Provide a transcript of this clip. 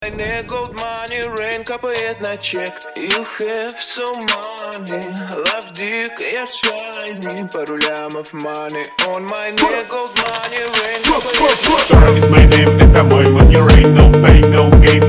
Gold money, rain капает на чек. You have so money, love dick, я shiny. Пару лямов money on my neck. Gold money, rain капает на чек. Toro is my name, это мой money rain. No pain, no gain,